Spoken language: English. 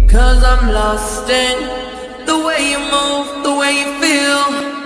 'Cause I'm lost in the way you move, the way you feel.